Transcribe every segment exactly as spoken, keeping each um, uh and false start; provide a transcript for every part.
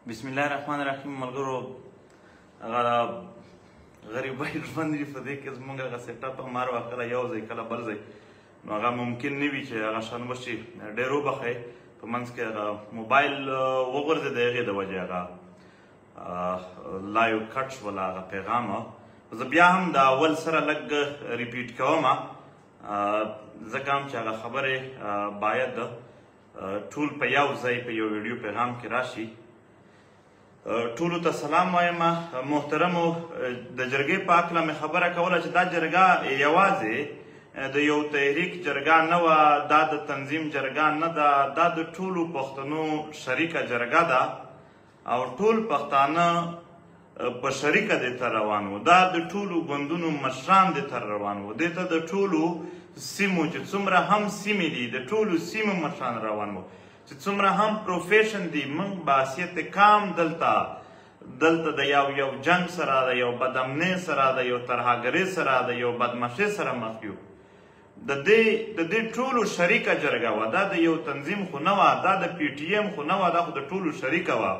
بسم الله الرحمن الرحیم. ملګرو هغه غریبۍ ژوند وي په دې کې زموږ هغه سیټ اپ هماروه کله یو ځای کله بل ځای، نو هغه ممکن نه وي چې هغه شان وشي. ډېر وبښئ په منځ کې هغه موبایل وغورځېد، د هغې د وجې هغه لایو کټ شول هغه پیغام. زه بیا هم د اول سره لږ ریپیټ کوم ځکه هم چې هغه خبرې باید ټول په یو ځای په یو ویډیو پیغام کې راشي. ټولو ته سلام وایم. محترمو، د جرګې په هکله مې خبره کوله چې دا جرګه یوازې د یو تحریک جرګه نه وه، دا د تنظیم جرګه نه ده، دا د ټولو پښتنو شریکه جرګه ده او ټول پښتانه په شریکه دې ته روان وو. دا د ټولو ګوندونو مشران دې ته روان وو. دې ته د ټولو سیمو چې څومره هم سیمې دي د ټولو سیمو مشران روان وو، چې څومره هم پروفیشن دي. موږ باسیت کام دلته دلته د یو یو جنگ سره، د یو بدامنۍ سره، د یو ترهګرۍ سره، د یو بدمعشۍ سره مخ یو. د دې د دې ټولو شریکه جرګه وه. دا د یو تنظیم خو نه وه، دا د پی ټي ایم خو نه وه، دا خو د ټولو شریکه وه.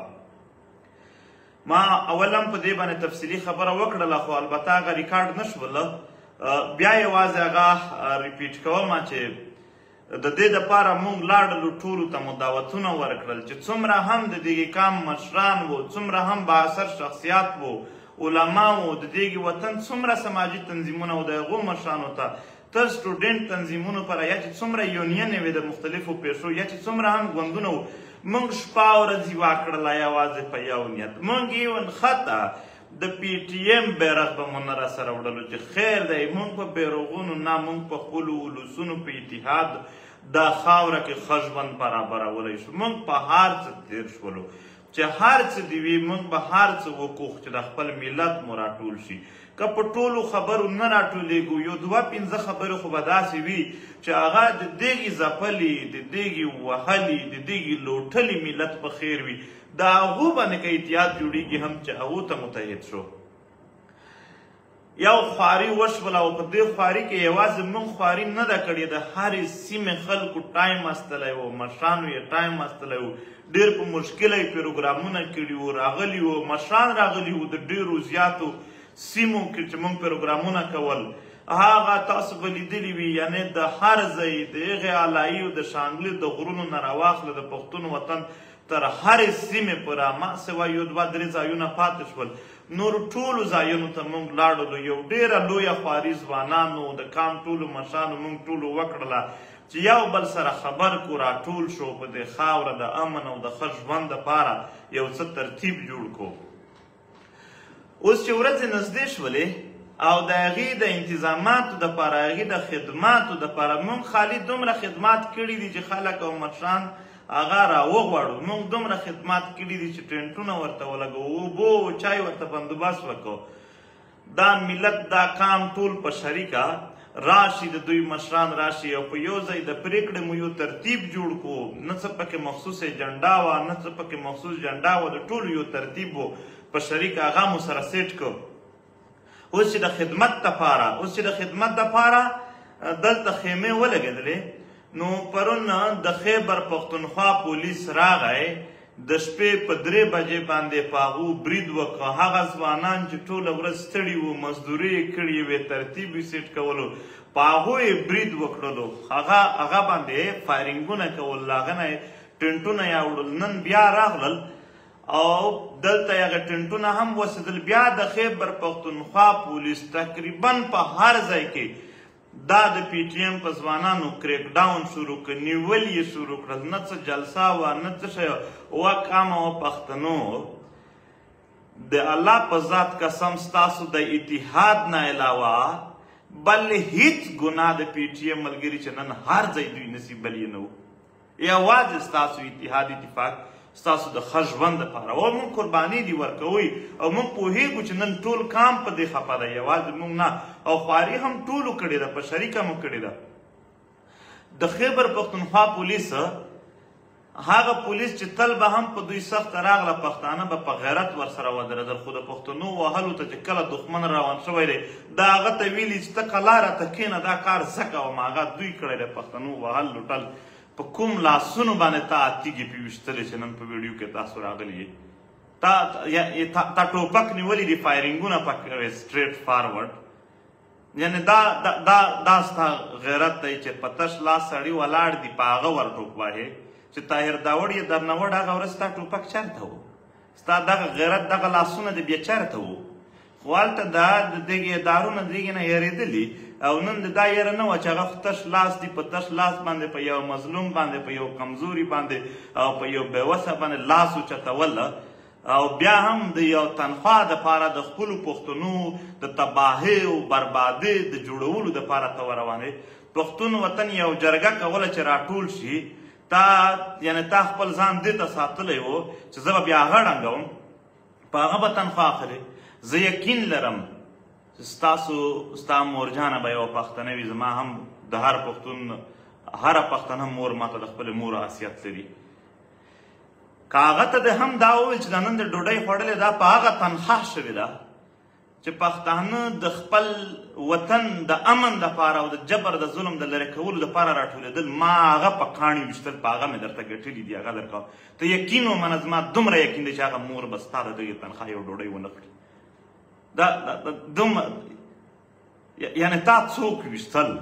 ما اول هم په دې باندې تفصیلي خبره وکړله، خو البته هغه ریکارډ نه شوله. بیا یوازې هغه ریپیټ کوم چې د دې دپاره موږ لاړلو، ټولو ته مو دعوتونه ورکړل چې څومره هم د دې قام مشران وو، څومره هم بااثر شخصیات وو، علما وو، د دې وطن څومره سماجي تنظیمونه وو، د هغو مشرانو ته تر سټوډنټ تنظیمونو پره، یا چې څومره یونین وې د مختلفو پیښو، یا چې څومره هم ګوندونه وو، موږ شپه ورځ یوه کړله یوازې په یو نیت. موږ ایون خطه د پی ټي ایم بیرغ به مو نه راسره وړلو چې خیر دی، موږ په بیرغونو نه، موږ په خپلو ولسونو په اتحاد دا خاوره کې ښه ژوند برابرولی شو. موږ په هر څه تېر شولو چې هر څه دې وي، موږ به هر څه وکوښ چې د خپل ملت مو راټول شي. که په ټولو خبرو نه راټولېږو، یو دوه پنځه خبرې خو به داسې وي چې هغه د دېږې ځپلي، د دېږې وهلي، د دېږې لوټلي ملت په خیر وي. د هغو باندې که اتحاد جوړېږي هم چې هغو ته متحد شو. یو خواري وشوله او په دې خواري کې یوازې موږ خواري نه ده کړې، د هرې سیمې خلکو ټایم استلی و، مشرانو یې ټایم استلی و، ډېر په مشکله یې پروګرامونه کړي وو، راغلي وو، مشران راغلي وو د ډېرو زیاتو سیمو کې چې موږ پروګرامونه کول. هغه تاسو به لیدلي وي، یعنې د هر ځای د هغې علایي او د شانګلې د غرونو نه راواخله د پښتون وطن تر هرې سیمې پوره، ما سوا یو دوه درې ځایونه پاتې شول، نورو ټولو ځایونو ته موږ لاړلو. یو ډېره لویه خواري ځوانانو د کام ټولو مشرانو موږ ټولو وکړله چې یو بل سره خبر کو، راټول شو، په دې خاوره د امن او د ښه ژوند دپاره یو څه ترتیب جوړ کړو. اوس چې ورځې نږدې شولې او د هغې د انتظاماتو دپاره، هغې د خدماتو دپاره موږ خالي دومره خدمات کړي دي چې خلک او مشران هغه راوغواړو. موږ دومره خدمات کړي دي چې ټینټونه ورته ولګو، اوبو او چای ورته بندوبست وکړو. دا ملت دا کام ټول په شریکه راشي، د دوی مشران راشي او په یو ځای د پرېکړې مو یو ترتیب جوړ کړو. نه څه پکې مخصوص ایجنډا وه، نه څه پکې مخصوص جنډا وه، د ټولو یو ترتیب و په شریکه هغه مو سره سیټ کړو. اوس چې د خدمت دپاره اوس چې د خدمت دپاره دلته خیمې ولګېدلې، نو پرون د خیبر پښتونخوا پولیس راغی، د شپې په درې بجې باندې په هغو برید وکړه. هغه ځوانان چې ټوله ورځ ستړي وو، مزدورۍ یې کړې وې، ترتیب یې سیټ کولو، په هغو یې برید وکړلو، هغه هغه باندې فایرینګونه کول، هغه نه یې ټینټونه یې اوړل. نن بیا راغلل او دلته یې هغه ټینټونه هم وسېدل. بیا د خیبر پښتونخوا پولیس تقریبا په هر ځای کې دا د پی ټي ایم په ځوانانو کریک ډاون شروع کړ، نیول یې شروع کړل. نه څه جلسه وه، نه څه شی وه. قامه وه پښتنو، د الله په ذات قسم ستاسو د اتحاد نه علاوه بل هیڅ ګناه د پی ټي ایم ملګري چې نن هر ځای دوی نصیب بل یې نه و. یوازې ستاسو اتحاد اتفاق ستاسو د ښه ژوند دپاره او موږ قرباني دي ورکوئ او موږ پوهېږو چې نن ټول کام په دې خفه دی، یوازې موږ نه، او خواري هم ټولو کړې ده، په شریکه مو کړې ده. د خیبر پښتونخوا پولیس هغه پولیس چې تل به هم په دوی سخته راغله، پښتانه به په غیرت ورسره ودرېدل، خو د پښتنو وهلو ته چې کله دښمن روان شوی دی، دا هغه ته ویلي چې ته که لاره ته کښېنه دا کار زه کوم، هغه دوی کړی دی. پښتنو وهل لوټل په کوم لاسونو باندې تا تیږې پې ویشتلې چې نن په ویډیو کې تاسو راغلي یې. تا تا ټوپک نیولي دي فایرنګونه پکې سټریټ فارورډ یعنې دا دا دا ستا غیرت دی چې په تش لاس سړي ولاړ دي په هغه ور ټوپ وهې چې طاهر داوړ یې درنه وړ هغه ورځ ستا ټوپک چېرته و ستا دغه غیرت دغه لاسونه دې بیا چېرته وو خو هلته دا د دغې ادارونه د دغې نه هېرېدلي او نن د دا یېره نه وه چې هغه خو تش لاس دي په تش لاس باندې په یو مظلوم باندې په یو کمزوري باندې او په یو بېوسه باندې لاس اوچتوله او بیا هم د یو تنخوا دپاره د خپلو پښتنو د تباهۍ او بربادۍ د جوړولو دپاره ته وروانې پښتون وطن یو جرګه کوله چې راټول شي تا یعنې تا خپل ځان دې ته ساتلی و چې زه به بیا هغه ړنګوم په هغه به تنخوا اخلې زه یقین لرم چې ستاسو ستا مورجانه به یوه پښتنه وي زما هم د هر پښتون هره پښتنه مور ماته د خپلې مور حیثیت لري که هغه ته د هم دا وویل چې دا نن د ډوډۍ خوړلې دا په هغه تنخواه شوې ده چې پښتانه د خپل وطن د امن دپاره او د جبر د ظلم د لرې کولو دپاره راټولېدل ما هغه په کاڼي ویشتل په هغه مې درته ګټلي دي هغه درکوم ته یقین ومنه زما دومره یقین دی چې هغه مور به ستا د دغې تنخواه یو ډوډۍ ونه کړي دا دومره یعنې تا څوک ویشتل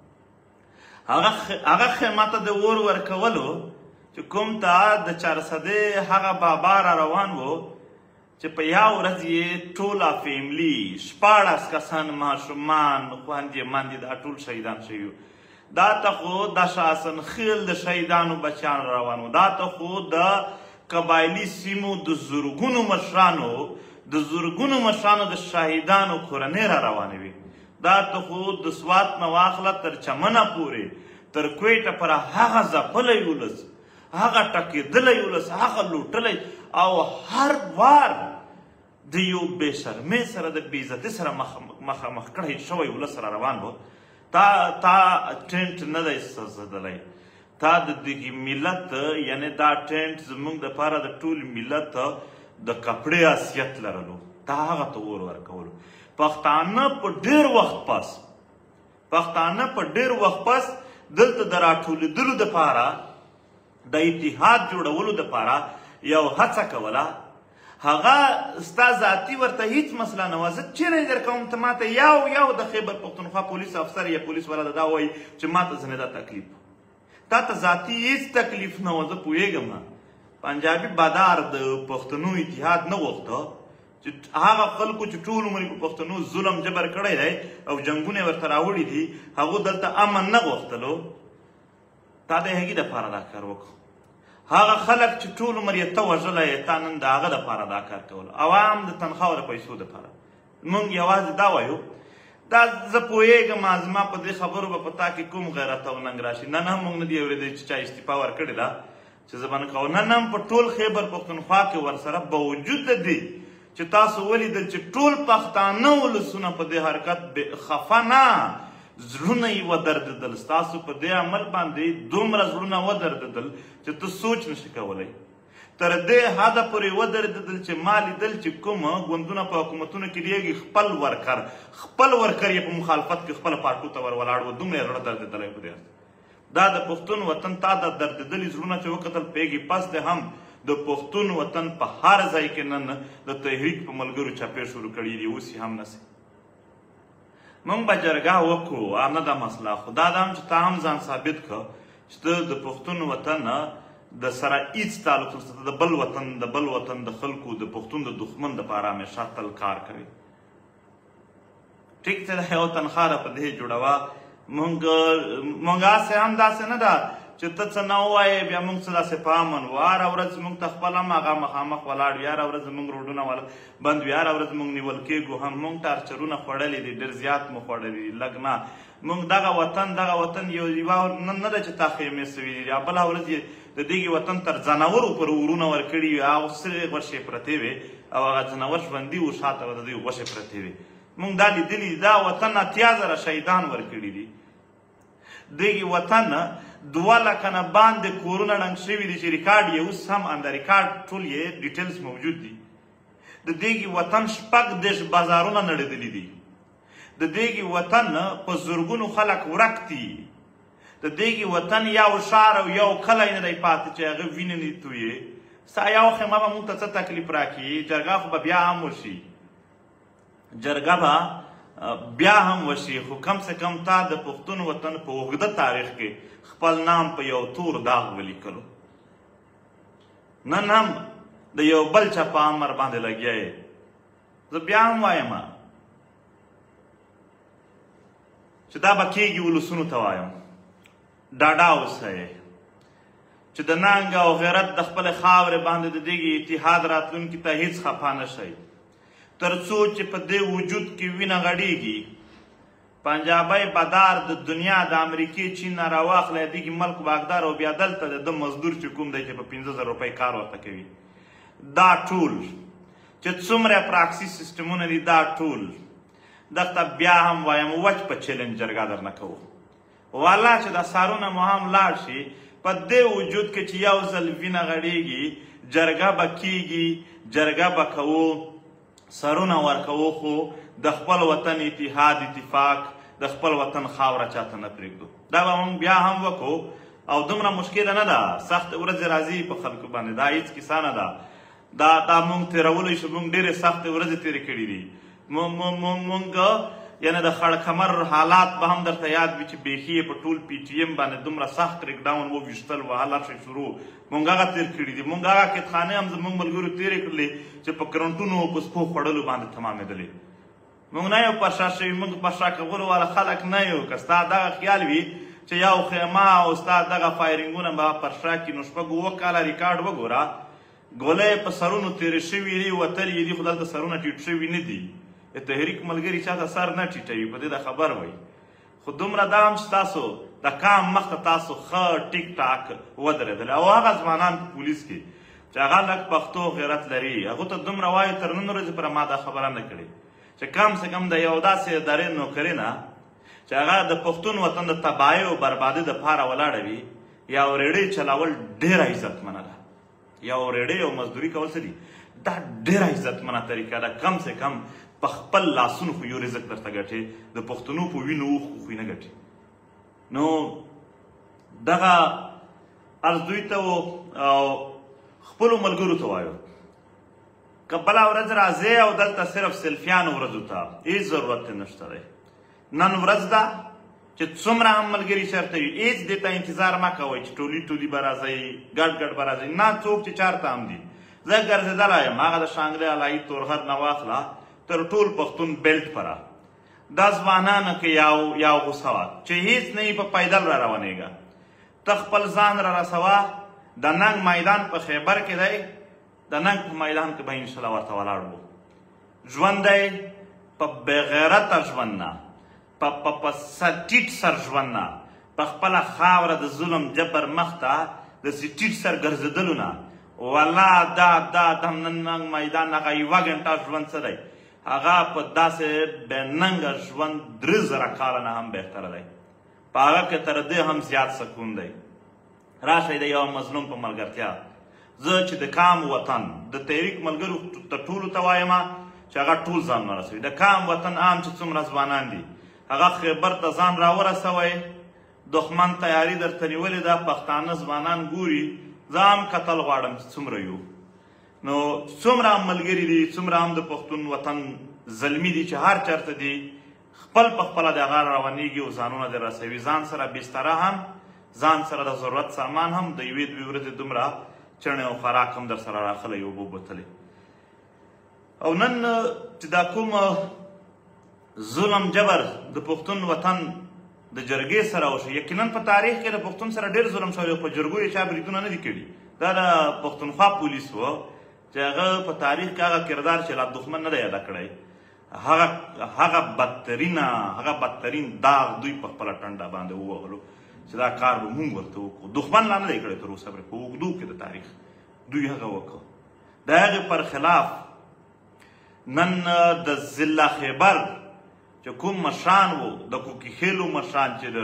هغه خیمه ته د اور ورکولو چې کوم ته د چارسدې هغه بابا را روان و چې په یو ورځ یې ټوله فیملي شپاړس کسان ماشومان خویندې ماندې دا ټول شهیدان شوي دا ته خو د شاسن خیل د شهیدانو بچیان را روان و دا ته خو د قبایلي سیمو د زرګونو مشرانو د زرګونو مشرانو د شهیدانو کورنۍ را روانې وي دا ته خو د سوات نه واخله تر چمنه پورې تر کویټه پر هغه ځپلی ولس هغه ټکېدلی ولس هغه لوټلی او هر وار د یو بې شرمۍ سره د بې عزتۍ سره مخامخ کړی شوی ولس را روان و تا تا ټینټ نه دی سوځېدلی تا د دغې ملت یعنې دا ټینټ زموږ دپاره د ټول ملت د کپړې حیثیت لرلو تا هغه ته اور ورکولو پښتانه په ډېر وخت پس پښتانه په ډېر وخت پس دلته د راټولېدلو دپاره د اتحاد جوړولو دپاره یو هڅه کوله هغه ستا ذاتي ورته هیڅ مسله نه وه زه چیرې درکوم ته ماته یو یو د خیبر پښتونخوا پولیس افسر یا پولیس والا دا وایي چې ماته ځنې دا تکلیف تا ته ذاتي هیڅ تکلیف نه وه زه پوهېږم پنجابي بادار د پښتنو اتحاد نه غوښته چې هغه خلکو چې ټول عمر په پښتنو ظلم جبر کړی دی او جنګونه ورته راوړي دي هغو دلته امن نه غوښتلو تا د هغې دپاره دا کار وکړو هغه خلک چې ټول عمر یې ته وژلی یې تا نن د هغه دپاره دا کار کول عوام د تنخواو د پیسو دپاره موږ یوازې دا وایو دا زه پوهېږم زما په دې خبرو به په تا کې کوم غیرت او ننګ راشي نن هم موږ نه دي اورېدی چې چا استعفا ورکړې ده چې زه به نه کوم نن هم په ټول خیبر پښتونخوا کې ورسره باوجود د دې چې تاسو ولیدل چې ټول پښتانه ولسونه په دې حرکت خفه نه زړونه یې ودردېدل ستاسو په دې عمل باندې دومره زړونه ودردېدل چې ته سوچ نشي کولی تر دې حده پورې ودردېدل چې ما لیدل چې کوم ګوندونه په حکومتونو کې دیږي خپل ورکر خپل ورکر یې په مخالفت کې خپله پارټو ته ور ولاړ و دومره یې زړه دردېدلی په دې دا د پښتون وطن تا د دردېدلي زړونه چې وکتل پوهېږي پس د هم د پښتون وطن په هر ځای کې نن د تحریک په ملګرو چاپې شروع کړي دي اوس یې هم نسي موږ به جرګه وکړو نه دا مسله خو دا ده هم چې تا هم ځان ثابت کړه چې ته د پښتون وطن د سره هېڅ تعلق نشته د بل وطن د بل وطن د خلکو د پښتون د دښمن دپاره همیشه تل کار کوي ټیک ته د یو تنخوا ده په دې جوړوه موږ موږ هسې هم داسې نه ده چې ته څه نه ووایې بیا موږ څه داسې په امن وو هره ورځ موږ ته خپل هم هغه مخامخ ولاړ وي هره ورځ زموږ روډونه بند وي هره ورځ موږ نیول کېږو هم موږ ټارچرونه خوړلي دي ډېر زیات مو خوړلي دي لږ نه موږ دغه وطن دغه وطن یو یوه نه ده چې تا خیمې سوي دي بله ورځ یې د دغې وطن تر ځناورو پر ورونه ورکړي وي هغه سرې غوښې پرتې وې او هغه ځناور ژوندي وو شاته به د دوی غوښې پرتې وې موږ دا لیدلي دي دا وطن اتیا زره شهیدان ورکړي دي دغې وطن دوه لکه نه باندې کورونه ړنګ شوي دي چې ریکارډ یې اوس هم انده ریکارډ ټول یې ډیټیلز موجود دي د دغې وطن شپږ دېرش بازارونه نړېدلي دي د دغې وطن په زرګونو خلک ورک دي د دغې وطن یو ښار او یو کلی نه دی پاتې چې هغه وینې نه تویې ستا یو خیمه به موږ ته څه تکلیف راکړي، جرګه خو به بیا هم وشي، جرګه به بیا هم وشي، خو کم سے کم تا د پښتون وطن په اوږده تاریخ کې خپل نام په یو تور داغ ولیکلو. نن هم د یو بل چا په امر باندې لګیا یې. زه بیا هم وایم چې دا به کېږي ولسونو ته وایم ډاډه اوسئ چې د ننګ او غیرت د خپلې خاورې باندې د دغې اتحاد راتلونکي ته هیڅ خفه نه شئ، تر څو چې په دې وجود کې وینه غړېږي. پنجابی بدار د دنیا د امریکې چین نه راواخلی دغې ملک باغدار او بیا دلته د ده مزدور چې کوم دی چې په پنځه زره روپۍ کار ورته کوي، دا ټول چې څومره پراکسي سیسټمونه دي دا ټول دغته بیا هم وایم وچ په چیلنج جرګه درنه کوو. والله چې دا سارونه مو هم لاړ شي په دې وجود کې چې یو ځل وینه غړېږي جرګه به کېږي، جرګه به کوو، سرونه ورکوو، خو د خپل وطن اتحاد اتفاق د خپل وطن خاوره چاته نه پرېږدو. دا به موږ بیا هم وکړو او دومره مشکله نه ده، سخت ورځې راځي په خلکو باندې، دا هېڅ کیسه نه ده. دا دا موږ تېرولی شو، موږ ډېرې سختې ورځې تېرې کړي دي. موږ یعنې د خړ کمر حالات به هم درته یاد وي چې بیخي یې په ټول پی ټي ایم باندې دومره سخت کریک ډاون وویشتل وهل هر شی شروع موږ هغه تېر کړي دي. موږ هغه کتخانې هم زموږ ملګرو تېرې کړلې چې په کرنټونو او په سپو خوړلو باندې تمامېدلې. موږ نه یو پرشا شوي، موږ پرشا کولو والا خلک نه یو. که ستا دغه خیال وي چې یو خیمه او ستا دغه فایرینګونه به پرشا کړي نو شپږ اووه کاله ریکارډ وګوره، ګولۍ په سرونو تېرې شوي دي، وتلي دي، خو دلته سرونه ټیټ شوي نه دي. د تحریک ملګري چاته سر نه ټیټوي، په دې د خبر وئ. خو دومره دا هم چې تاسو د کام مخته تاسو ښه ټیک ټاک ودرېدل. او هغه ځوانان په پولیس کې چې هغه لږ پښتو غیرت لري هغو ته دومره وایو تر نن ورځې پورې ما دا خبره نه کړې چې کم سے کم د یو داسې ادارې نوکري نه چې هغه د پښتون وطن د تباهۍ او بربادۍ دپاره ولاړه وي، یا ریډۍ چلول ډېره عزتمنه ده. یا ریډۍ او مزدوري کول څه دي؟ دا ډېره عزتمنه طریقه ده. کم سے کم په خپل لاسونو خو یو رزق درته ګټې، د پښتنو په وینو اوښ خو نه ګټې. نو دغه عرض دوی ته او خپلو ملګرو ته وایو که بله ورځ راځې او دلته صرف سلفیانو ورځو ته هېڅ ضرورت یې نشته دی. نن ورځ ده چې څومره هم ملګري چېرته وي هېڅ دې ته انتظار مه کوئ چې ټولي ټولي به راځئ، ګډ ګډ به راځئ. نه، څوک چې چېرته هم دي. زه ګرځېدلی یم هغه د شانګلې الهي تورغر نه واخله تر ټول پښتون بیلټ پره دا ځوانانو کې یو یو غوسه وه چې هېڅ نه یې په پیدل را روانېږه. ته خپل ځان را رسوه، د ننګ میدان په خیبر کې دی، د ننګ په میدان کې به انشاءالله ورته ولاړ وو. ژوند دی په بېغیرته ژوند نه، په ټیټ سر ژوند نه، په خپله خاوره د ظلم جبر مخته داسې ټیټ سر ګرځېدلو نه. والله دا دا د ننګ میدان هغه یوه ګنټه ژوند څه دی؟ هغه په داسې بېننګه ژوند درې زره کاله نه هم بهتره دی. په هغه کې تر دې هم زیات سکون دی. راشئ د یو مظلوم په ملګرتیا. زه چې د کام وطن د تحریک ملګرو ته ټولو ته وایم چې هغه ټول ځان ورسوي. د کام وطن عام چې څومره ځوانان دي هغه خیبر ته ځان راورسوئ. دښمن تیاري درته نیولې ده، پښتانه ځوانان ګوري. زه هم کتل غواړم چې څومره یو. نو څومره هم ملګري دي، څومره هم د پښتون وطن زلمي دي چې هر چېرته دي خپل په خپله د هغه روانېږي او ځانونه دې رسوي. ځان سره بستره هم، ځان سره د ضرورت سامان هم، د یوې دوې ورځې دومره چڼې او خوراک هم در سره راخلی اوبه بوتلې. او نن چې دا کوم ظلم جبر د پښتون وطن د جرګې سره وشو، یقینا په تاریخ کې د پښتون سره ډېر ظلم شوی، په جرګو یې چا بریدونه نه دي کړي. دا د پښتونخوا پولیس و چې هغه په تاریخ کې هغه کردار چې لا دښمن نه دی ادا کړی، هغه بدترینه هغه بدترین داغ دوی په خپله ټنډه باندې ووهلو چې دا کار به مونږ ورته وکړو. دښمن لا نه دی کړی تر اوسه پورې په اوږدو کې د تاریخ دوی هغه وکړو. د هغې پر خلاف نن د ضلع خیبر چې کوم مشران وو، د کوکي خیلو مشران چې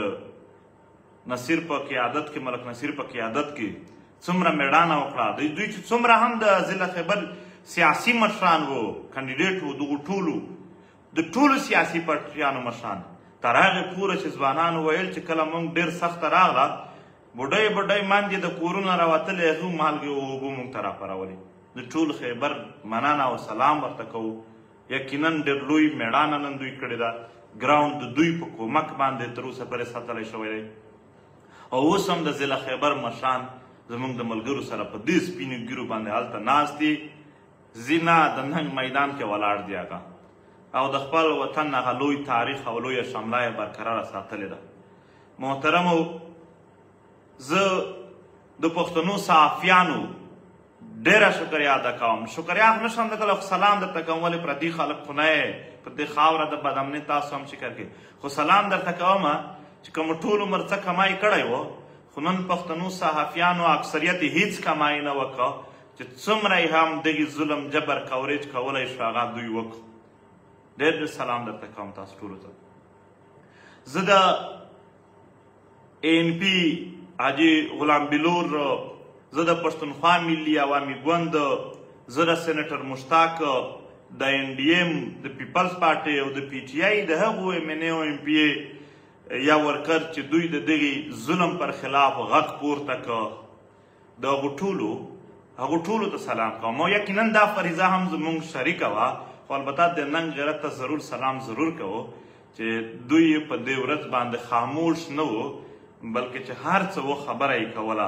د نصیر په قیادت کې، ملک نصیر په قیادت کې څومره میړانه وکړه، دوی چې څومره هم د ضلع خیبر سیاسي مشران وو، کاندیډیټ وو، دغو ټولو د ټولو سیاسي پارټیانو مشران تر هغې پوره چې ځوانانو ویل چې کله موږ ډېر سخته راغله بوډۍ بوډۍ میندې د کورونه راوتلې هغو مالګې او اوبه موږ ته راپارولې د ټول خیبر مننه او سلام ورته کوو. یقینا ډېر لوی میړانه نن دوی کړې ده. ګراونډ د دوی په کومک باندې تر اوسه پورې ساتلی شوی دی او اوس هم د ضلع خیبر مشران زموږ د ملګرو سره په دې سپینو ګیرو باندې هلته ناست دي. ځینه د ننګ میدان کې ولاړ دي هغه او د خپل وطن هغه لوی تاریخ او لویه شمله یې برقراره ساتلې ده. محترمو، زه د پښتنو صحافیانو ډېره شکریا ادا کوم. شکریا خو نشم د کولی، خو سلام درته کوم. ولې پردي خلک خو نه یې په دې خاوره د بدامنۍ تاسو هم شکر کوي، خو سلام درته کوم چې کوم ټول عمر څه کمای کړی و، خو نن پښتنو صحافیانو اکثریت هیڅ کمای نه وکړه چې څومره یې هم دغې ظلم جبر کوریج کولی شو هغه دوی وکړو. ډېر ډېر سلام درته کوم تاسو ټولو ته. زه د اے این پي حاجي غلام بلور، زه د پښتونخوا ملي عوامي ګوند، زه د سینیټر مشتاق د این ډي ایم د پیپلز پارټۍ او د پی ټي آی د هغو ایم این اے او ایم پي اے یا ورکر چې دوی د دغې ظلم پر خلاف غږ پورته که، د هغو ټولو هغو ټولو ته سلام کوم. او یقینا دا فریضه هم زموږ شریکه وه، خو البته د ننګ غیرت ته ضرور سلام ضرور کوو چې دوی په دې ورځ باندې خاموش نه وو، بلکې چې هر څه و خبره یې کوله.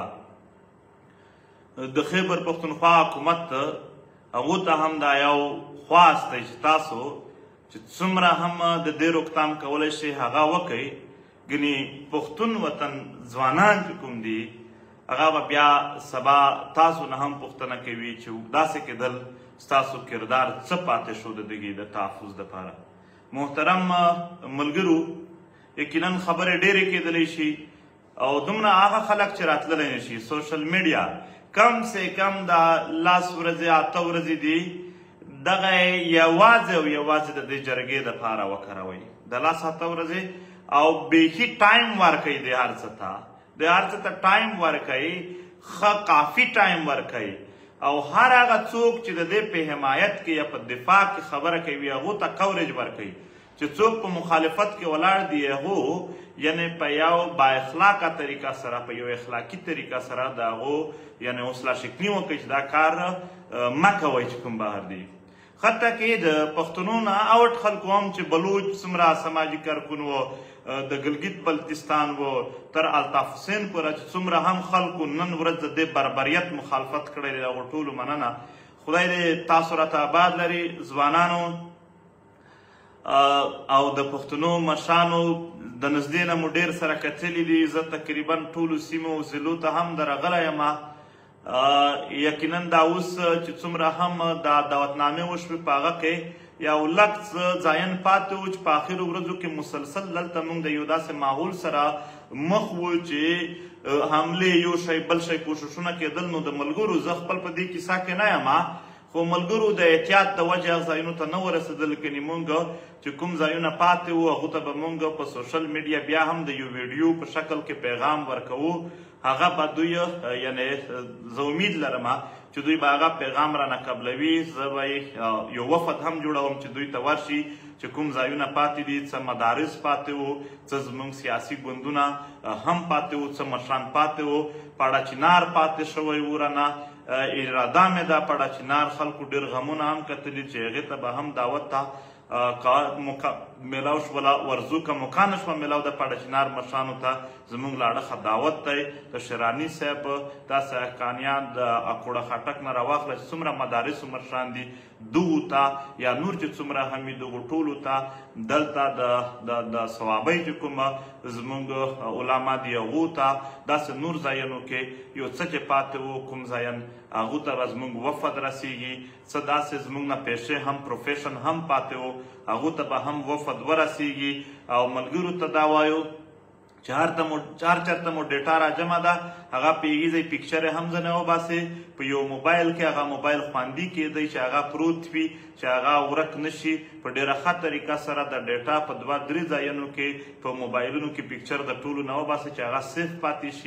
د خیبر پښتونخوا حکومت ته هغو ته هم دا یو خواست دی چې تاسو چې څومره هم د دې روکتام کولی شئ هغه وکئ. ګنې پښتون وطن ځوانان چې کوم دي هغه به بیا سبا تاسو نه هم پوښتنه کوي چې داسې کېدل ستاسو کردار څه پاتې شو د دغې د تحفظ دپاره. محترم ملګرو، یقینا خبرې ډېرې کېدلی شي او دومره هغه خلک چې راتللی نه شي. سوشل میډیا کم سے کم دا لاس ورځې اته ورځې دي دغه یوازې او یوازې د دې جرګې دپاره وکاروئ. د لاس اته ورځې او بیخي ټایم ورکوئ د هر څه ته د هر څه ته ټایم ورکوئ، ښه کافي ټایم ورکوئ او هر هغه څوک چې د دې په حمایت کې یا په دفاع کې خبره کوي هغو ته کوریج ورکوئ. چې څوک په مخالفت کې ولاړ دي هغو یعنې په یو با اخلاقه طریقه سره، په یو اخلاقي طریقه سره د هغو یعنې حوصله شکني وکړئ چې دا کار مه کوئ چې کوم بهر دي. حتی کې د پښتنو نه اوټ خلکو هم چې بلوچ څومره سماجي کارکون و، د ګلګت بلتستان و، تر الطاف حسین پورې چې څومره هم خلکو نن ورځ د دې بربریت مخالفت کړی دی، هغو ټولو مننه. خدای دې تاسو راته آباد لري. ځوانانو او د پښتنو مشرانو د نږدې نه مو ډېر سره کتلي دي. زه تقریبا ټولو سیمو او ضلعو ته هم درغلی یم. یقینا دا اوس چې څومره هم دا دعوتنامې وشوې په هغه کې یو لږ څه ځایان پاتې و چې په آخرو ورځو کې مسلسل دلته موږ د یو داسې ماحول سره مخ وو چې حملې یو شی بل شی کوششونه کېدل. نو د ملګرو زه خپل په دې کیسه کې نه یم، خو ملګرو د احتیاط د وجې هغه ځایونو ته نه ورسېدل. کنې موږ چې کوم ځایونه پاتې وو هغو ته به موږ په سوشل میډیا بیا هم د یو ویډیو په شکل کې پیغام ورکوو. هغه به دوی یعنې زه امید لرم چې دوی به هغه پیغام رانه قبلوي. زه به یو وفد هم جوړوم چې دوی ته ورشي چې کوم ځایونه پاتې دي، څه مدارس پاتې وو، څه زموږ سیاسي ګوندونه هم پاتې وو، څه مشران پاتې وو، پاړه چنار پاتې شوی و رانه. اراده مې ده پاړه چنار خلکو ډېر غمونه هم کتلي چې هغې ته به هم دعوت ته میلاو شوله، ورزو که مکا نه شوه میلاو د پاړه چنار مشرانو ته زموږ له اړخه دعوت دی. د شراني صاحب داسې احقانیان د اکوړه خاټک نه راواخله چې څومره مدارسو مشران دي دغو ته یا نور چې څومره هم وي دغو ټولو ته دلته د صوابۍ چې کومه زموږ علما دي هغو ته داسې نور ځایونو کې یو څه چې پاتې وو کوم ځایان هغو ته به زموږ وفد رسیږي. څه داسې زموږ نه پیشې هم پروفیشن هم پاتې وو هغو ته به هم وفد ورسیږي. او ملګرو ته دا وایو چې هر چېرته مو ډیټا راجمع ده هغه په هغې ځای پیکچر یې هم ځنې وباسئ په یو موبایل کې. هغه موبایل خوندي کیدی چې هغه پروت وي چې هغه ورک نشي. په ډېره ښه طریقه سره د ډیټا په دوه درې ځایونو کې په موبایلونو کې پیکچر د ټولو نه وباسئ چې هغه سیف پاتې شي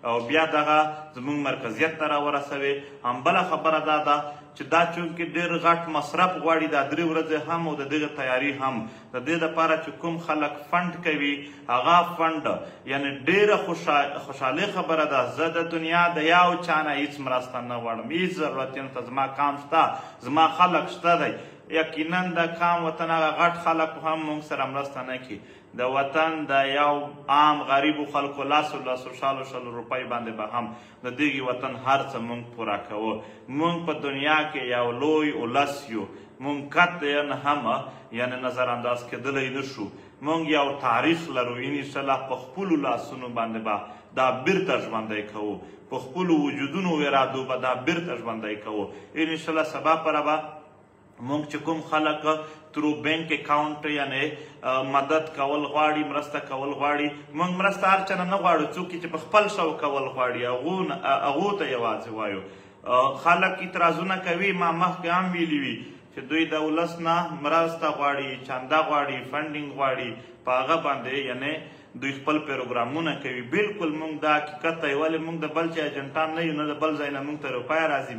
او بیا دغه زموږ مرکزیت ته راورسوي. هم بله خبره دا ده چې دا چونکې ډېر غټ مصرف غواړي دا درې ورځې هم او د دغه تیاري هم د دې دپاره چې کوم خلک فنډ کوي هغه فنډ یعنې ډېره خوشحالۍ خبره ده. زه د دنیا د یو چا نه هېڅ مرسته نه غواړم، هېڅ ضرورت یې نشته. زما کام شته، زما خلک شته دی. یقینا د کام وطن هغه غټ خلک هم موږ سره مرسته نه کوي. د وطن د یو عام غریبو خلکو لاسو لاسو شالو شالو روپۍ باندې به هم د دغې وطن هر څه موږ پوره کوو. موږ په دنیا کې یو لوی ولس یو، موږ قطعا هم یعنې نظر انداز کېدلی نه شو. موږ یو تاریخ لرو، انشاءالله په خپلو لاسونو باندې به دا بیرته ژوندی کوو، په خپلو وجودونو ارادو به دا بیرته ژوندی کوو. انشاءالله سبا پره به موږ چې کوم خلک ترو بینک اکاونټ یعنې مدد کول غواړي، مرسته کول غواړي، موږ مرسته هر چا نه نه غواړو. څوک چې په خپل شو کول غواړي هغو ته یوازې وایو. خلک اعتراضونه کوي، ما مخکې هم ویلي وي چې دوی د ولس نه مرسته غواړي، چنده غواړي، فنډینګ غواړي، په هغه باندې یعنې دوی خپل پروګرامونه کوي. بالکل موږ دا حقیقت دی، ولې موږ د بل چا ایجنټان نه یو، نه د بل ځای نه موږ ته روپۍ راځي.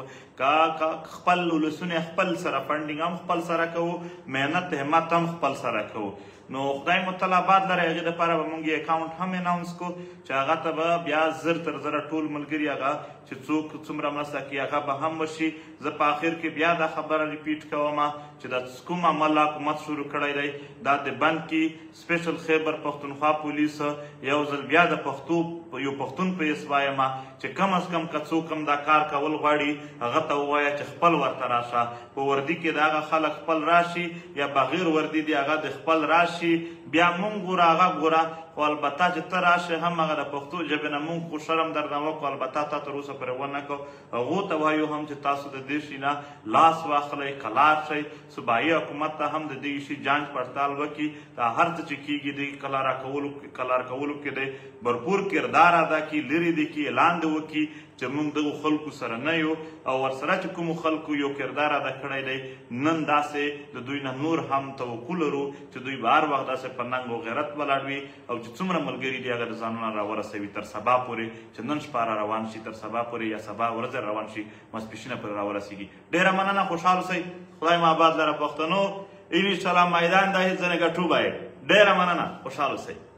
موږ خپل ولسونه خپل سره فنډینګ هم خپل سره کوو، محنت همت هم خپل سره کوو. نو خدای متعالی آباد لري. هغې دپاره به موږ یې اکاونټ هم اناونس کړو چې هغه ته به بیا زر تر زره ټول ملګري هغه چې څوک څومره مرسته کوي هغه به هم وشي. زه په آخر کې بیا دا خبره ریپیټ کوم چې دا کوم عمل حکومت شروع کړی دی دا د بند کې سپیشل خیبر پښتونخوا پولیس یو ځل بیا د پښتو یو پښتون په حیث وایم چې کم از کم که څوک هم دا کار کول غواړي هغه ته ووایه چې خپل ورته راشه. په وردي کې د هغه خلک خپل راشي یا بغیر وردي دی هغه د خپل راشي، بیا مونږ ګوره هغه ګوره. خو البته چې ته راشې هم هغه د پښتو ژبې نه مونږ خو شرم درنه وکړو، البته تا تر اوسه پرې ونه کړو. هغو ته وایو هم چې تاسو د دې شي نه لاس واخلئ، کلار شئ. صوبایي حکومت ته هم د دې شي جانچ پړتال وکړي. دا هر څه چې کېږي دی کلار کولو کلار کولو کې دی بھرپور کردار ادا کړي، لرې دی کړي، اعلان دی وکړي چې موږ دغو خلکو سره نه یو. او ورسره چې کومو خلکو یو کردار ادا کړی دی نن داسې د دوی نه نور هم توقع لرو چې دوی به هر وخت داسې په ننګ او غیرت ولاړ وي او چې څومره ملګري دي هغه د ځانونه راورسوي تر سبا پورې چې نن شپه را روان شي، تر سبا پورې یا سبا ورځ روان شي، ماسپښینه پورې راورسېږي. ډېره مننه، خوشحال اوسئ. خدای مو آباد لره پښتنو. انشاءالله میدان دا هېڅ ځای نه ګټو باید. ډېره مننه، خوشحال اوسئ.